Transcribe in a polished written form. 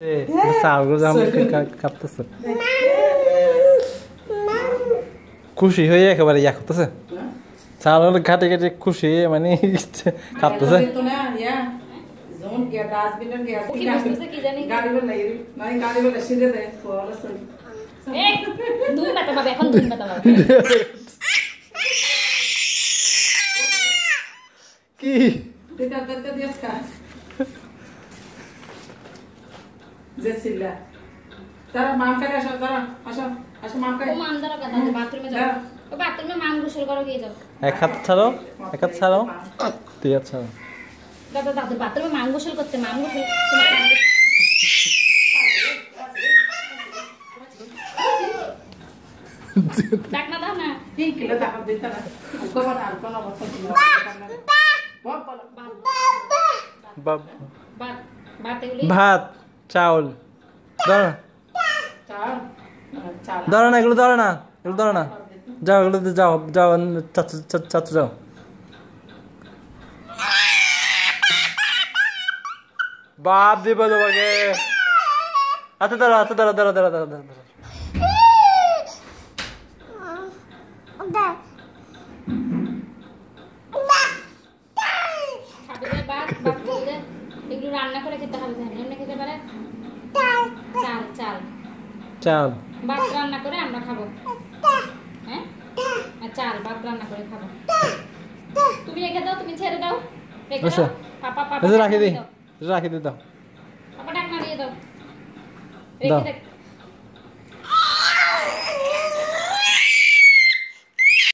কাঁপতেছে খুশি হয়ে একেবারে ইয়া করতেছে চাউল ঘাটে ঘাটে খুশি মানে কাঁপতেছে কি Jessica. Tara mom ka asho tara asho asho mom ka ও মাম দাঁড়াও কথা বাথরুমে যাও ও বাথরুমে মাম গোসল করো গিয়ে যাও এক হাত ছাড়ো তুই হাত ছাড়ো দাদা দাদা বাথরুমে মাম গোসল করতে মাম গোসল ডাক না দাও না 3 কিলো টাকা দিতে না উকো বানা আর কোন অবস্থা ছিল ভাত চাউল ধরো না এগুলো ধরো না যাও এগুলো যাও চাচু যাও বাপ দিব তোমাকে আচ্ছা দাঁড়া এগুলো রান্না করে খেতে হবে এমনি খেতে পারে চাল ভাত রান্না করে আমরা খাবো হ্যাঁ চাল ভাত রান্না করে খাবো তুমি রেখে দাও তুমি ছেড়ে দাও রেখে দাও পাপা রাখি দি দাও পাপা ডাক না দিয়ে দাও দাও রেখে